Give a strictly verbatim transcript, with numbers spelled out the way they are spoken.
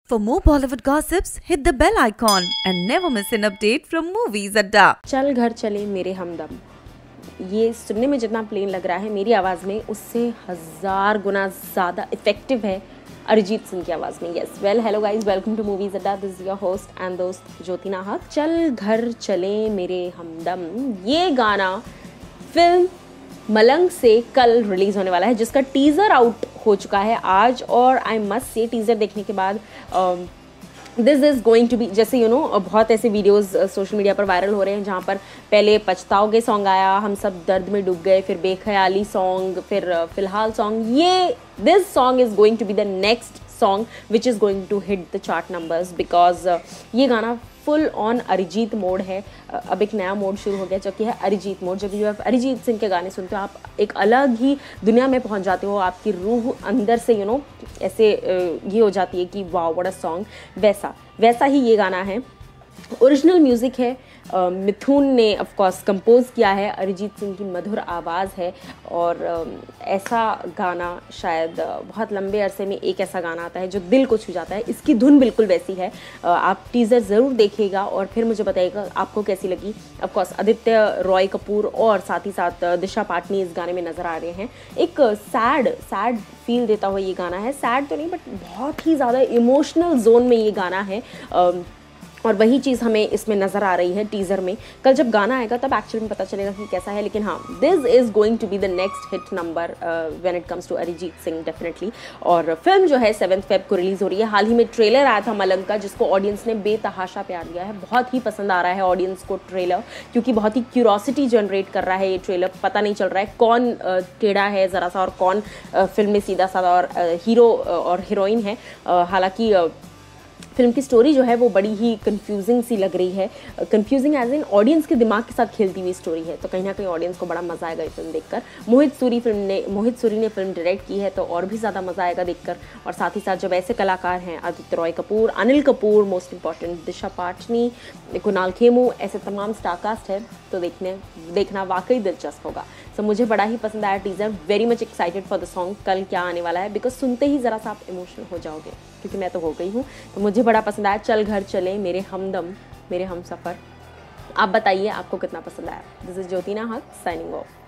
For more Bollywood gossips, hit the bell icon and never miss an update from Movies Adda. चल घर चले मेरे हमदम, ये सुनने में जितना प्लेन लग रहा है मेरी आवाज़ में, उससे हज़ार गुना ज़्यादा इफेक्टिव है अरिजीत सिंह की आवाज़ में. Yes well hello guys, welcome to movies अड्डा. This is your host and दोस्त ज्योति नाहक. चल घर चले मेरे हमदम, ये गाना फिल्म मलंग से कल रिलीज होने वाला है, जिसका टीज़र आउट हो चुका है आज. और आई मस्ट से टीज़र देखने के बाद this is going to be, जैसे यू नो बहुत ऐसे वीडियोस सोशल मीडिया पर वायरल हो रहे हैं जहाँ पर पहले पछताओगे सॉन्ग आया, हम सब दर्द में डूब गए, फिर बेख्याली सॉन्ग, फिर फिलहाल सॉन्ग. ये this song is going to be the next song which is going to hit the chart numbers, because ये गाना फुल ऑन अरिजीत मोड है. अब एक नया मोड शुरू हो गया जो कि है अरिजीत मोड. जब आप अरिजीत सिंह के गाने सुनते हो आप एक अलग ही दुनिया में पहुंच जाते हो, आपकी रूह अंदर से यू नो ऐसे ये हो जाती है कि वाओ व्हाट अ सॉन्ग. वैसा वैसा ही ये गाना है. ओरिजिनल म्यूज़िक है, uh, मिथुन ने ऑफ कोर्स कंपोज किया है, अरिजीत सिंह की मधुर आवाज़ है. और uh, ऐसा गाना शायद uh, बहुत लंबे अरसे में एक ऐसा गाना आता है जो दिल को छू जाता है. इसकी धुन बिल्कुल वैसी है. uh, आप टीज़र ज़रूर देखिएगा और फिर मुझे बताइएगा आपको कैसी लगी. ऑफ कोर्स आदित्य रॉय कपूर और साथ ही साथ uh, दिशा पाटनी इस गाने में नज़र आ रहे हैं. एक सैड सैड फील देता हुआ ये गाना है. सैड तो नहीं बट बहुत ही ज़्यादा इमोशनल जोन में ये गाना है. uh, और वही चीज़ हमें इसमें नज़र आ रही है टीज़र में. कल जब गाना आएगा तब एक्चुअली में पता चलेगा कि कैसा है. लेकिन हाँ, this is going to be the next hit number when it comes to Arijit Singh definitely. और फिल्म जो है सेवन्थ फेब को रिलीज़ हो रही है. हाल ही में ट्रेलर आया था मलंग का, जिसको ऑडियंस ने बेतहाशा प्यार दिया है. बहुत ही पसंद आ रहा है ऑडियंस को ट्रेलर, क्योंकि बहुत ही क्यूरोसिटी जनरेट कर रहा है ये ट्रेलर. पता नहीं चल रहा है कौन टेढ़ा है ज़रा सा और कौन फिल्म में सीधा साधा और हीरो और हीरोइन है. हालांकि फिल्म की स्टोरी जो है वो बड़ी ही कंफ्यूजिंग सी लग रही है. कंफ्यूजिंग एज इन ऑडियंस के दिमाग के साथ खेलती हुई स्टोरी है, तो कहीं ना कहीं ऑडियंस को बड़ा मज़ा आएगा ये फिल्म देखकर. मोहित सूरी फिल्म ने मोहित सूरी ने फिल्म डायरेक्ट की है, तो और भी ज़्यादा मज़ा आएगा देखकर. और साथ ही साथ जब ऐसे कलाकार हैं आदित्य रॉय कपूर, अनिल कपूर, मोस्ट इंपॉर्टेंट दिशा पाटनी, कुणाल खेमू, ऐसे तमाम स्टारकास्ट है, तो देखने देखना वाकई दिलचस्प होगा. सो मुझे बड़ा ही पसंद आया teaser. Very much excited for the song. कल क्या आने वाला है, बिकॉज सुनते ही ज़रा सा आप इमोशनल हो जाओगे, क्योंकि मैं तो हो गई हूँ. तो मुझे बड़ा पसंद आया. चल घर चले मेरे हमदम, मेरे हम सफ़र. आप बताइए आपको कितना पसंद आया. दिस इज ज्योति नाहक साइनिंग ऑफ.